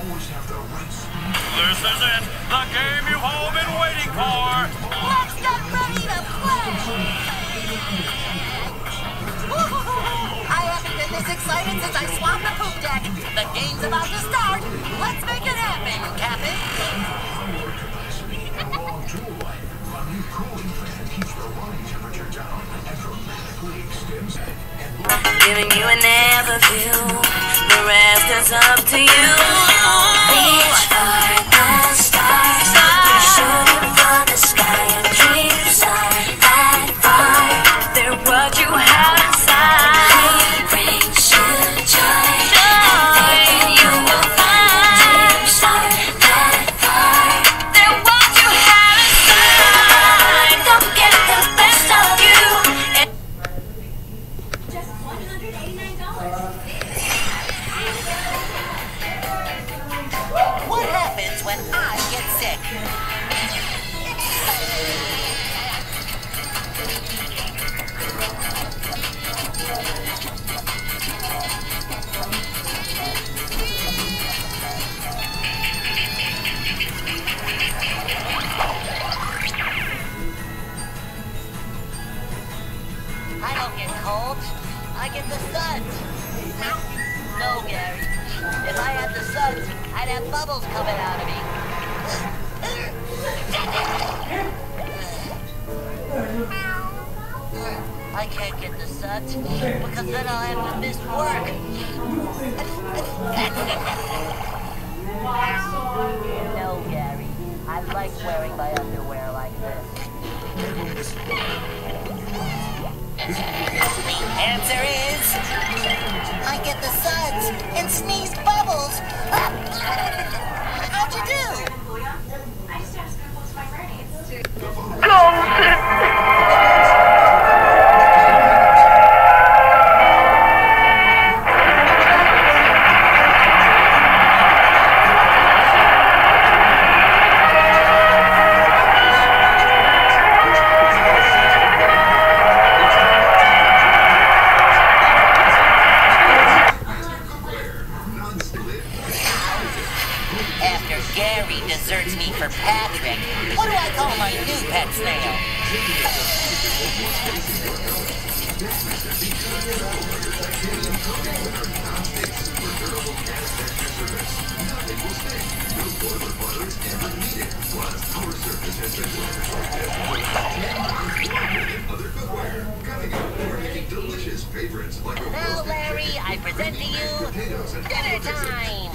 This is it, the game you've all been waiting for. Let's get ready to play. I haven't been this excited since I swapped the poop deck. The game's about to start. Let's make it happen, Captain. Giving you an overview. The rest is up to you. Reach for the stars. Shooting for the sky and dreams are that far. They're what you have inside. Brings you joy. And you will find dreams are that far. They're what you have inside. Don't get the best of you. Just $189. What happens when I get sick? I don't get colds. I get the suds. No, Gary. If I had the suds, I'd have bubbles coming out of me. I can't get the suds because then I'll have to miss work. No, Gary. I like wearing my underwear like this. The answer is... I get the suds and sneeze bubbles. How'd you do? I just have scribbles to my brains. After Gary deserts me for Patrick, what do I call my new pet snail? Now, Larry, I present to you dinner time.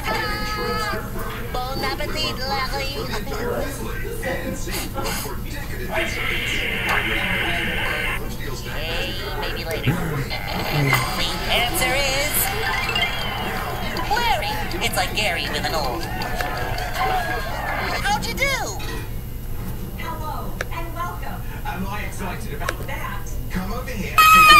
Bon appetit, Larry. Hey, maybe later. The answer is Larry. It's like Gary with an old. How'd you do? Hello and welcome. Am I excited about That. Come over here.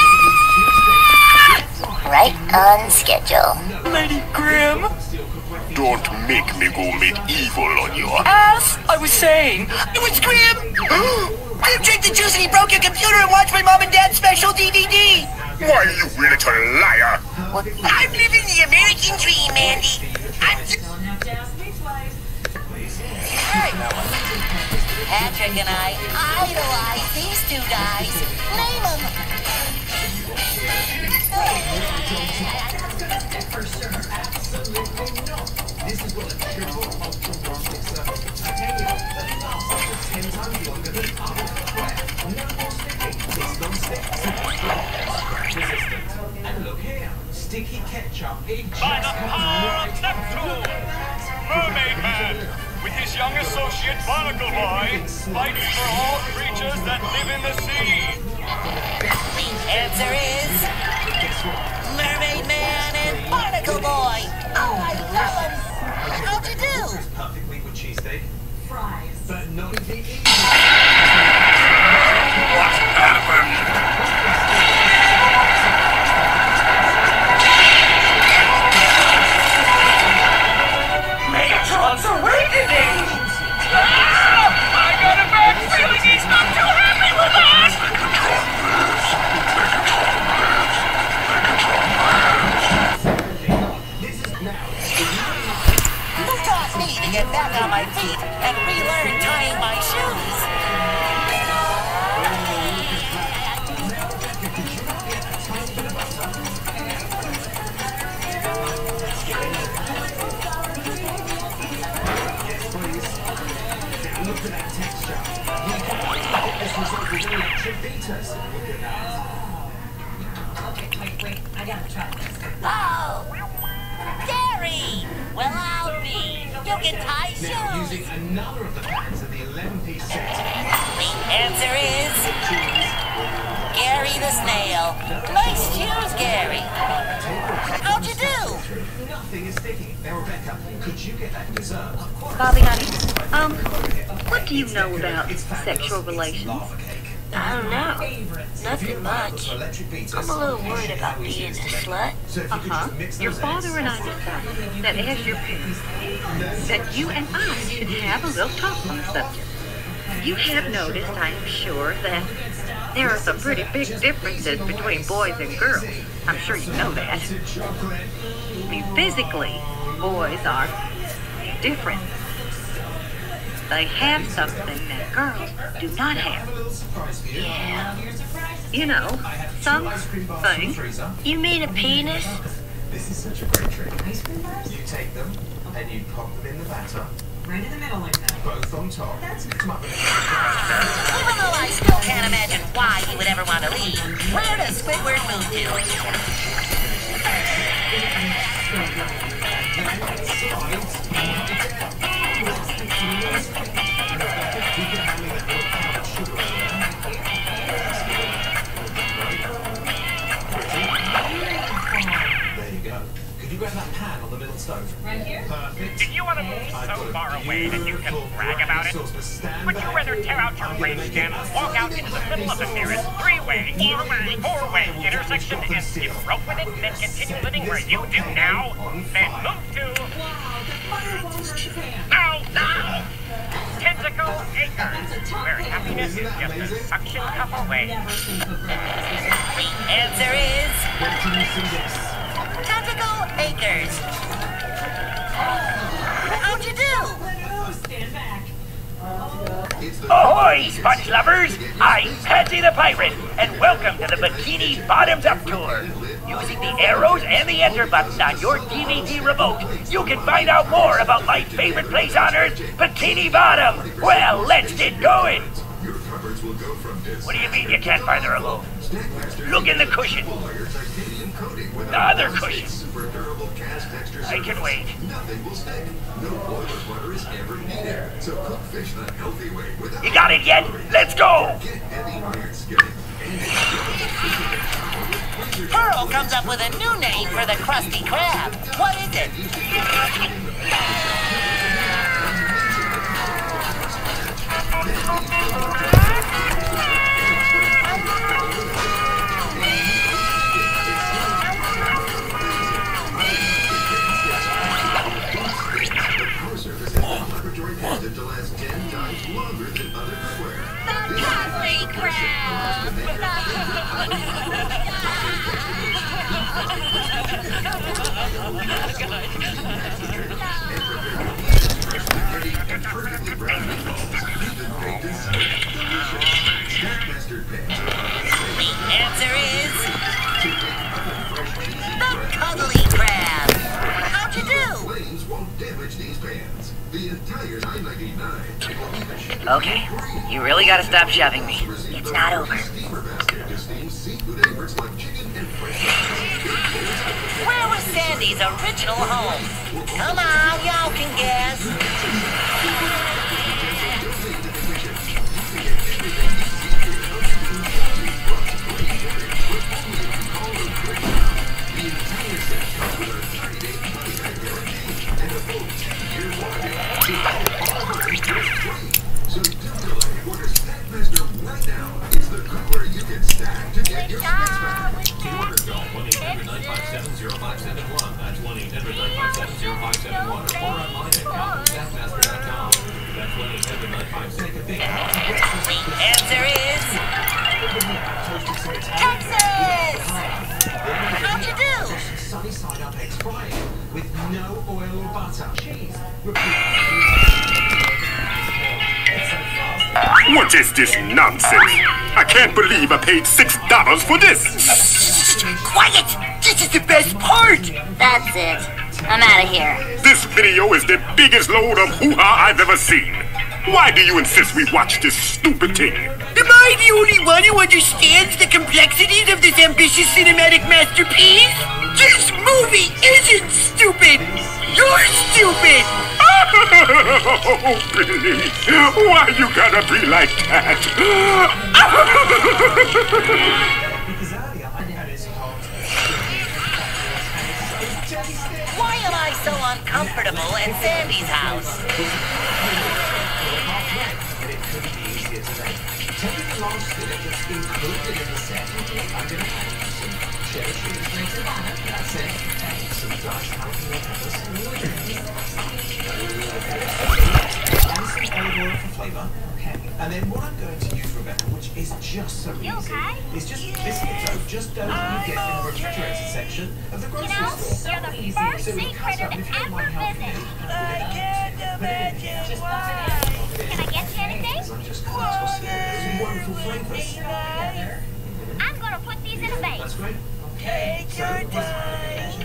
Right on schedule. Lady Grimm, Don't make me go medieval on you. as I was saying, it was Grimm. Grim drank the juice and he broke your computer and watched my mom and dad's special DVD. Why, you little liar! I'm living the American dream, Andy. Don't have to ask me twice. Hey. Patrick and I idolize these two guys. Name them. For sure, absolutely not. This is what a triple ultra romantic circuit. I tell you, that lasts up to 10 times longer than other cookware. No more sticking. It's non-stick. Scratch resistant. And look here, sticky ketchup. It just By the comes power right of Neptune! Look at that. Mermaid Man, with his young associate Barnacle Boy, fights for all creatures that live in the sea. The answer is Mermaid Man and Barnacle Boy. Oh, I love them. How'd you do? Perfect wheat with cheesesteak, Fries. but not the easy. What happened? Matron's awakening. I got a bad feeling he's not too happy with us. This is now. to get back on my feet and relearn tying my shoes. Look at that texture. This result is electric beaters. Look at that. Okay, wait. I gotta try this. Oh! Gary! Well, I'll be. You can tie Now, shoes. using another of the patterns of the 11-piece set. The answer is Gary the Snail. Nice shoes, Gary. How'd you do? Nothing is sticking. Now, Rebecca, could you get that dessert? Bobby, honey, what do you know about sexual relations? I don't know. Nothing much. I'm a little worried about being a slut. Your father and I decided that as your parents, that you and I should have a little talk on the subject. You have noticed, I am sure, that there are some pretty big differences between boys and girls. I'm sure you know that. I mean, physically, boys are different. They have something that girls do not have. Yeah. You know, something. You mean a penis? This is such a great trick. You take them and you pop them in the batter, Right in the middle like that. both on top. Come up with Even though I still can't imagine why he would ever want to leave, where does Squidward move to? There you go. Could you grab that pan on the middle stove? Right here? Perfect. Do you want to move so far away that you can brag about it? Would you rather tear out your range and walk out into the middle of the nearest three-way, four-way intersection and skip rope with it, then continue living where you do now? Then move to... No! Tentacle Acres, where happiness is just a suction cup away. The answer is Tentacle Acres. How'd you do? Stand back. Ahoy, sponge lovers! I'm Patsy the Pirate, and welcome to the Bikini Bottoms Up Tour. Using the arrows and the enter button on your DVD remote, you can find out more about my favorite place on earth, Bikini Bottom. Well, let's get going. What do you mean you can't find the remote? Look in the cushion. The other cushion. I can wait. You got it yet? Let's go! Pearl comes up with a new name for the Krusty Krab. What is it? To last 10 times longer than other square. The Krusty Krab! And perfectly brown meatballs, even baked in delicious. Snackmaster pants. The answer is the Cuddly Crab. How'd you do? Flames won't damage these pans. The entire $9.99. Okay, you really gotta stop shoving me. It's not over. Steamer basket to steam seafood favorites like chicken and fresh. Where was Sandy's original home? Come on, y'all can guess. So don't delay. Order Snackmaster right now. It's the cookware you can stack to get your snacks back. Order call 1-800-957-0571. That's 1-800-957-0571 or online at snackmaster.com. That's 1-800-957. The answer is Texas! How'd you do? sunny side up eggs frying with no oil or butter. Cheese. What is this nonsense? I can't believe I paid $6 for this. Quiet! This is the best part! That's it. I'm out of here. This video is the biggest load of hoo-ha I've ever seen. Why do you insist we watch this stupid thing? Am I the only one who understands the complexities of this ambitious cinematic masterpiece? This movie isn't stupid! You're stupid! Oh, Billy, why you gotta be like that? Because earlier I had his hot. Why am I so uncomfortable at Sandy's house? And it couldn't be easier to make. Taking the large skillet that's included in the set, I'm going to add some cheddar cheese. That's it. Some diced jalapeno peppers. And some olive oil for flavour. Okay. And then what I'm going to use, Rebecca, which is just so easy, is just biscuit dough, just dough that you get in the refrigerated section of the grocery store. You're the first secret I've ever visited. Can I get you anything? I'm just going to toss it in. Some wonderful flavours. I'm gonna put these in a vase. That's great. Take your time.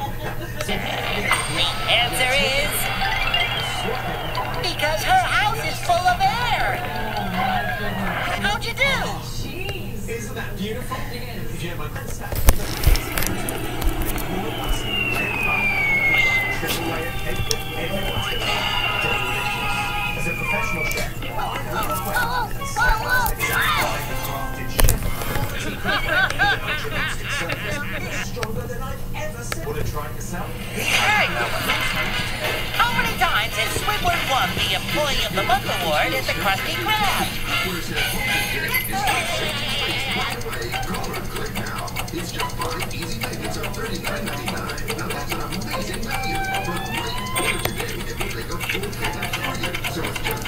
The answer is... because her house is full of air. How'd you do? Isn't that beautiful? If you have my contact. Triple layer cake with everyone's going to delicious. As a professional chef, I know this well. Crafted chef. Stronger than I've ever seen. Want to try it yourself? Hey! How many times has Squidward won the Employee of the Month award at the Krusty Krab? Call or click now. It's just 5 easy payments of $39.99. Now that's an amazing value. For a great order today, it will take a full payment for you. So it's just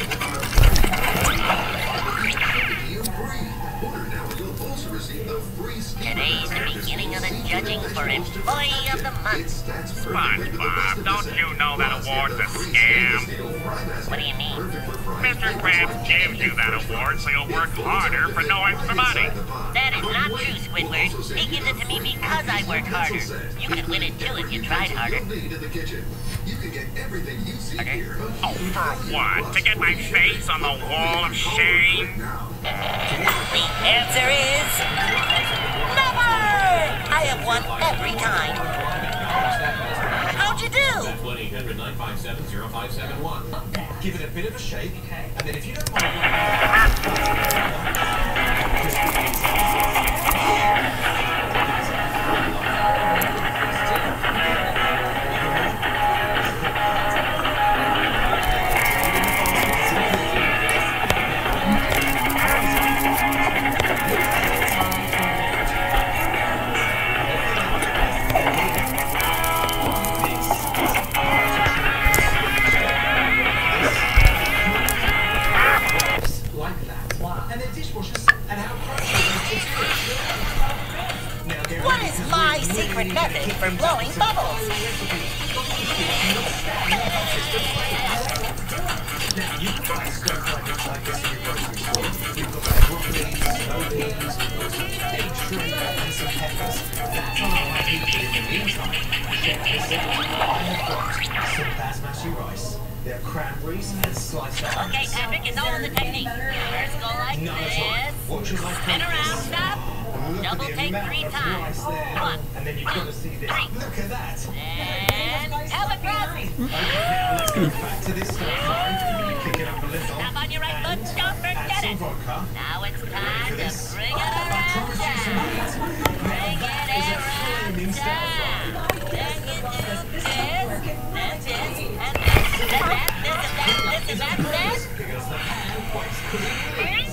$4.50 free. Order now and you'll also receive the free scheme. Today's the beginning of the judging for Employee of the Month. SpongeBob, don't you know that award's a scam? What do you mean? Mr. Krabs gives you that award so you'll work harder for no extra money. That is not true, Squidward. He gives it to me because I work harder. You could win it too if you tried harder. You can get everything you see here. Oh, for what? To get my face on the wall of shame? The answer is... never! I have won every time. How'd you do? 1-800-957-0571. Give it a bit of a shake, and then if you don't mind... What is my secret method for blowing bubbles? Now, you can buy stir-fry dish like this in your grocery store. You've got broccoli, snow peas, egg shrimp, and some peppers. That's all I need in the meantime. Check this out. I've got some basmati rice. There are cranberries and sliced up. Okay, Patrick, it's all in the technique. First go like this. Watch your life Spin around, stop. Look Double at the take amount 3 of times. rice there. 1, And then you've got to see this. 3. Look at that. And telegraph. Okay, now let's go back to this stir-fry. Kick it up a little. Stop on your right foot, don't forget Add some it. vodka. Now it's time to This. bring it around town. Bring it around town. Then you do this, then this, and this, then that, this and that, this and that, this. Big as the pan, what's cooking?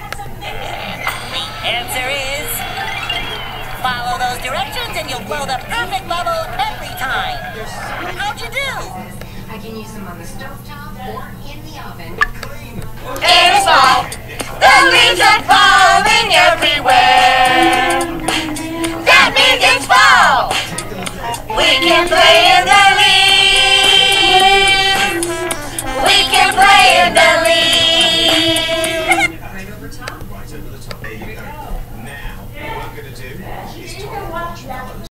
The answer is... follow those directions and you'll blow the perfect bubble every time. How'd you do? I can use them on the stovetop or in the oven. It's fall. The leaves are falling everywhere. That means it's fall. can play in the leaves. We can play in the leaves. Right over top. Right over the top. There you go. Now, what I'm going to do is talk about